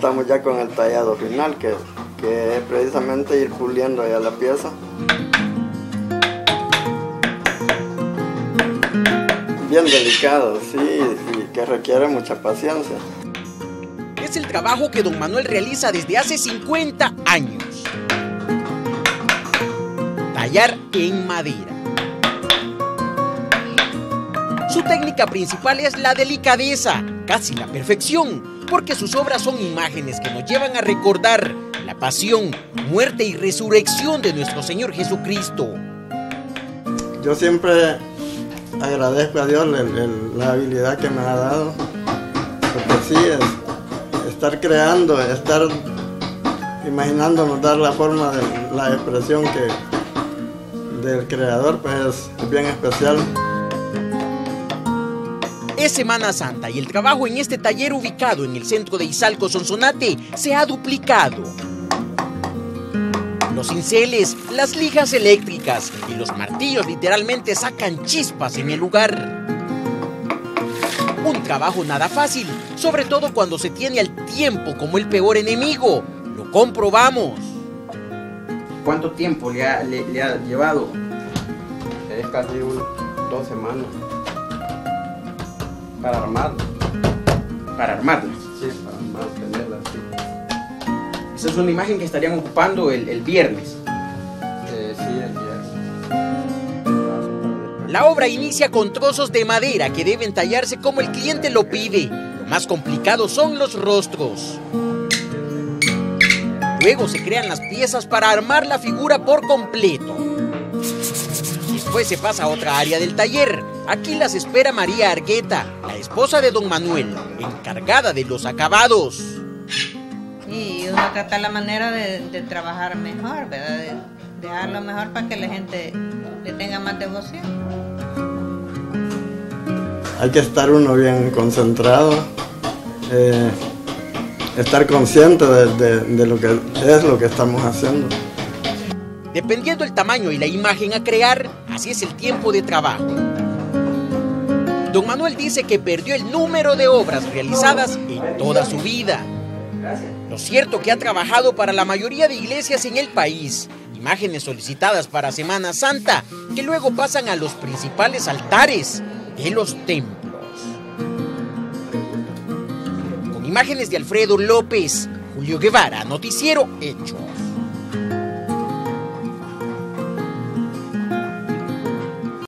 estamos ya con el tallado final, que es precisamente ir puliendo ya la pieza. Bien delicado, sí, y que requiere mucha paciencia. Es el trabajo que don Manuel realiza desde hace 50 años. Tallar en madera. Su técnica principal es la delicadeza, casi la perfección, porque sus obras son imágenes que nos llevan a recordar la pasión, muerte y resurrección de nuestro Señor Jesucristo. Yo siempre agradezco a Dios la habilidad que me ha dado, porque sí, estar creando, estar imaginándonos dar la forma de la expresión del creador, pues es bien especial. Es Semana Santa y el trabajo en este taller ubicado en el centro de Izalco, Sonsonate, se ha duplicado. Los cinceles, las lijas eléctricas y los martillos literalmente sacan chispas en el lugar. Un trabajo nada fácil, sobre todo cuando se tiene al tiempo como el peor enemigo. Lo comprobamos. ¿Cuánto tiempo le ha llevado? Es casi 2 semanas. Para armarla. Para armarla. Sí, para mantenerla así. Esa es una imagen que estarían ocupando el viernes. Sí, el viernes. La obra inicia con trozos de madera que deben tallarse como el cliente lo pide. Lo más complicado son los rostros. Luego se crean las piezas para armar la figura por completo. Después se pasa a otra área del taller. Aquí las espera María Argueta, la esposa de don Manuel, encargada de los acabados. Y uno trata la manera de trabajar mejor, ¿verdad? De dejarlo mejor para que la gente le tenga más devoción. Hay que estar uno bien concentrado, estar consciente de lo que es lo que estamos haciendo. Dependiendo el tamaño y la imagen a crear, así es el tiempo de trabajo. Don Manuel dice que perdió el número de obras realizadas en toda su vida. Lo cierto que ha trabajado para la mayoría de iglesias en el país, imágenes solicitadas para Semana Santa, que luego pasan a los principales altares de los templos. Con imágenes de Alfredo López, Julio Guevara, Noticiero Hecho.